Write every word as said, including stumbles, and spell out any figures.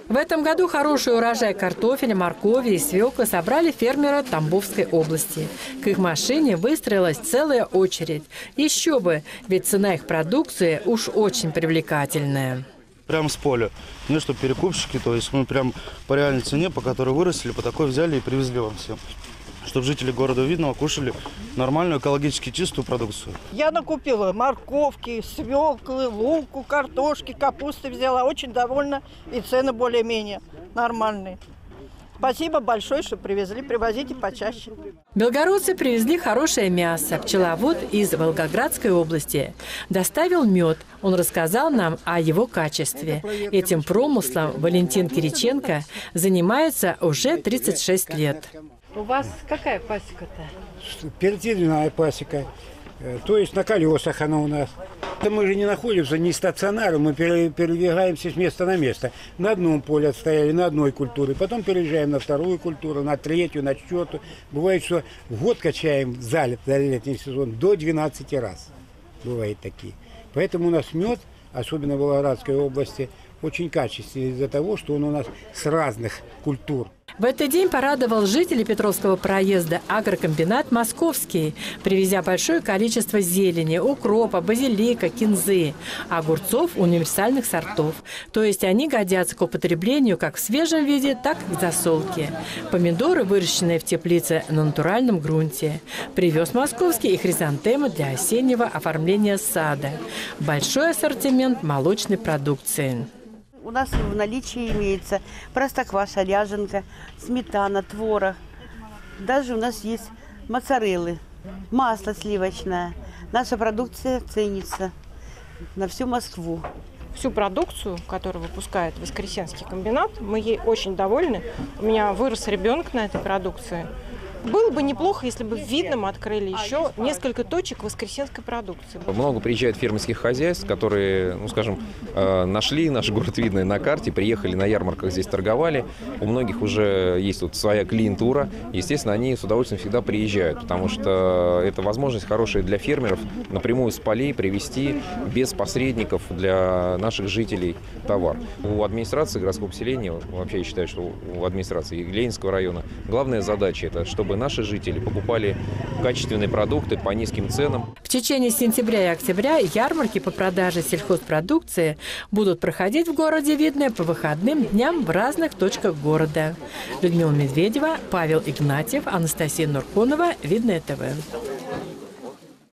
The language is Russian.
В этом году хороший урожай картофеля, моркови и свеклы собрали фермеры Тамбовской области. К их машине выстроилась целая очередь. Еще бы, ведь цена их продукции уж очень привлекательная. Прямо с поля. Не что перекупщики, то есть мы прям по реальной цене, по которой выросли, по такой взяли и привезли вам всем. Чтобы жители города Видного кушали нормальную экологически чистую продукцию. Я накупила морковки, свеклы, луку, картошки, капусты взяла. Очень довольна, и цены более-менее нормальные. Спасибо большое, что привезли. Привозите почаще. Белгородцы привезли хорошее мясо. Пчеловод из Волгоградской области доставил мед. Он рассказал нам о его качестве. Этим промыслом Валентин Кириченко занимается уже тридцать шесть лет. У вас какая пасека-то? Передельная пасека. То есть на колесах она у нас. Мы же не находимся не стационаром, мы передвигаемся с места на место. На одном поле отстояли, на одной культуре, потом переезжаем на вторую культуру, на третью, на четвертую. Бывает, что в год качаем залит за летний сезон до двенадцати раз. Бывают такие. Поэтому у нас мед, особенно в Волгоградской области, очень качественный из-за того, что он у нас с разных культур. В этот день порадовал жителей Петровского проезда агрокомбинат «Московский», привезя большое количество зелени, укропа, базилика, кинзы, огурцов универсальных сортов. То есть они годятся к употреблению как в свежем виде, так и к засолке. Помидоры, выращенные в теплице на натуральном грунте. Привез «Московский» и хризантемы для осеннего оформления сада. Большой ассортимент молочной продукции. У нас в наличии имеется простокваша, ряженка, сметана, творог. Даже у нас есть моцареллы, масло сливочное. Наша продукция ценится на всю Москву. Всю продукцию, которую выпускает Воскресенский комбинат, мы ей очень довольны. У меня вырос ребенок на этой продукции. Было бы неплохо, если бы в Видном открыли еще несколько точек воскресенской продукции. Много приезжает фермерских хозяйств, которые, ну, скажем, нашли наш город Видный на карте, приехали на ярмарках, здесь торговали. У многих уже есть вот своя клиентура. Естественно, они с удовольствием всегда приезжают, потому что это возможность хорошая для фермеров напрямую с полей привезти без посредников для наших жителей товар. У администрации городского поселения, вообще я считаю, что у администрации Ленинского района главная задача – это чтобы наши жители покупали качественные продукты по низким ценам. В течение сентября и октября ярмарки по продаже сельхозпродукции будут проходить в городе Видное по выходным дням в разных точках города. Людмила Медведева, Павел Игнатьев, Анастасия Нурконова, Видное ТВ.